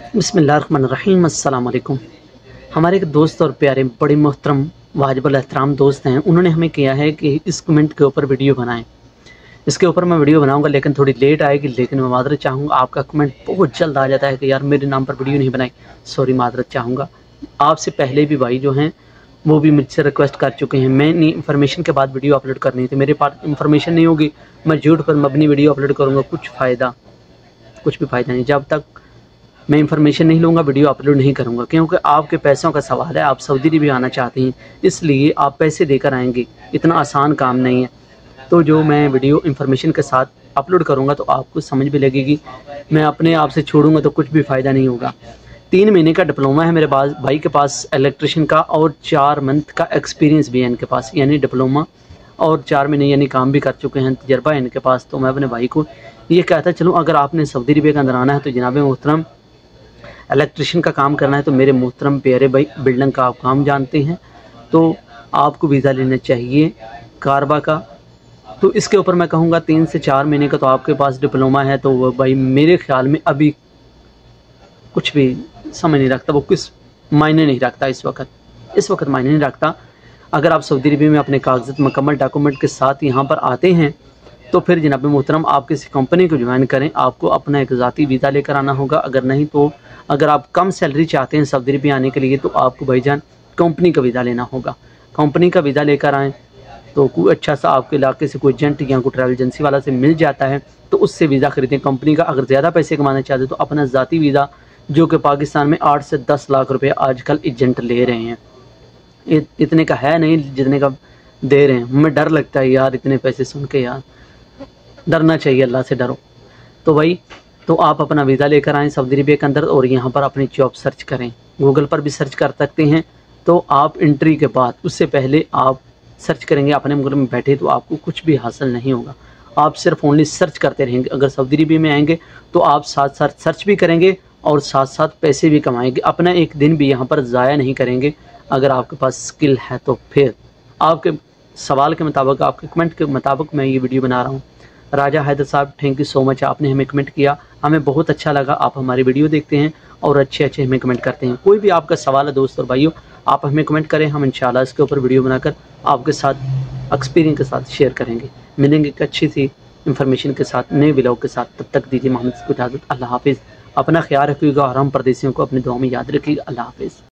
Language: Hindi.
बिस्मिल्लाहिर्रहमानिर्रहीम। अस्सलाम वालेकुम। हमारे एक दोस्त और प्यारे बड़े मोहतरम वाजिबुल एहतराम दोस्त हैं, उन्होंने हमें किया है कि इस कमेंट के ऊपर वीडियो बनाएं। इसके ऊपर मैं वीडियो बनाऊंगा लेकिन थोड़ी लेट आएगी, लेकिन मैं मादरत चाहूँगा। आपका कमेंट बहुत जल्द आ जाता है कि यार मेरे नाम पर वीडियो नहीं बनाई, सॉरी मादरत चाहूँगा। आपसे पहले भी भाई जो हैं वो भी मुझसे रिक्वेस्ट कर चुके हैं। मैंने इन्फॉर्मेशन के बाद वीडियो अपलोड करनी थी, मेरे पास इन्फॉर्मेशन नहीं होगी, मैं झूठ पर मबनी वीडियो अपलोड करूँगा, कुछ भी फ़ायदा नहीं। जब तक मैं इन्फॉर्मेशन नहीं लूँगा वीडियो अपलोड नहीं करूँगा, क्योंकि आपके पैसों का सवाल है। आप सऊदी अरब आना चाहते हैं, इसलिए आप पैसे देकर आएंगे, इतना आसान काम नहीं है। तो जो मैं वीडियो इन्फॉर्मेशन के साथ अपलोड करूँगा तो आपको समझ भी लगेगी। मैं अपने आप से छोड़ूंगा तो कुछ भी फ़ायदा नहीं होगा। 3 महीने का डिप्लोमा है मेरे पास, भाई के पास इलेक्ट्रिशियन का, और 4 मंथ का एक्सपीरियंस भी है इनके पास, यानी डिप्लोमा और 4 महीने यानी काम भी कर चुके हैं, तजर्बा है इनके पास। तो मैं अपने भाई को ये कहता चलूँ, अगर आपने सऊदी अरब के अंदर आना है तो जनाब मोहतरम इलेक्ट्रिशियन का काम करना है, तो मेरे मोहतरम प्यारे भाई बिल्डिंग का आप काम जानते हैं, तो आपको वीज़ा लेना चाहिए कारबा का। तो इसके ऊपर मैं कहूँगा 3 से 4 महीने का तो आपके पास डिप्लोमा है, तो भाई मेरे ख्याल में अभी कुछ भी समझ नहीं रखता, वो किस मायने नहीं रखता इस वक्त मायने नहीं रखता। अगर आप सऊदी अरब में अपने कागजात मुकम्मल डॉक्यूमेंट के साथ यहाँ पर आते हैं तो फिर जनाब मोहतरम आप किसी कंपनी को ज्वाइन करें, आपको अपना एक ज़ाती वीज़ा लेकर आना होगा। अगर नहीं तो अगर आप कम सैलरी चाहते हैं सऊदी अरब आने के लिए तो आपको भाईजान कंपनी का वीज़ा लेना होगा। कंपनी का वीज़ा लेकर आएँ तो कोई अच्छा सा आपके इलाके से कोई एजेंट या कोई ट्रैवल एजेंसी वाला से मिल जाता है तो उससे वीज़ा खरीदें कंपनी का। अगर ज़्यादा पैसे कमाना चाहते तो अपना ज़ाती वीज़ा, जो कि पाकिस्तान में 8 से 10 लाख रुपये आजकल एजेंट ले रहे हैं, इतने का है नहीं जितने का दे रहे हैं। हमें डर लगता है यार, इतने पैसे सुन के यार डरना चाहिए, अल्लाह से डरो। तो भाई तो आप अपना वीज़ा लेकर आएँ सऊदी अरब के अंदर और यहाँ पर अपनी जॉब सर्च करें। गूगल पर भी सर्च कर सकते हैं। तो आप एंट्री के बाद, उससे पहले आप सर्च करेंगे अपने मुल्क में बैठे तो आपको कुछ भी हासिल नहीं होगा। आप सिर्फ ओनली सर्च करते रहेंगे। अगर सऊदी अरब में आएंगे तो आप साथ साथ सर्च भी करेंगे और साथ साथ पैसे भी कमाएंगे, अपना एक दिन भी यहाँ पर ज़ाया नहीं करेंगे। अगर आपके पास स्किल है तो फिर आपके सवाल के मुताबिक, आपके कमेंट के मुताबिक मैं ये वीडियो बना रहा हूँ। राजा हैदर साहब, थैंक यू सो मच, आपने हमें कमेंट किया, हमें बहुत अच्छा लगा। आप हमारी वीडियो देखते हैं और अच्छे हमें कमेंट करते हैं। कोई भी आपका सवाल है दोस्त और भाइयों, आप हमें कमेंट करें, हम इंशाल्लाह इसके ऊपर वीडियो बनाकर आपके साथ एक्सपीरियंस के साथ शेयर करेंगे। मिलेंगे एक अच्छी सी इंफॉर्मेशन के साथ, नए व्लॉग के साथ। तब तक दीजिए मोहम्मद को इजाज़त। अल्लाह हाफिज़। अपना ख्याल रखिएगा और हम परदेसियों को अपनी दुआ में याद रखिएगा। अल्लाह हाफिज़।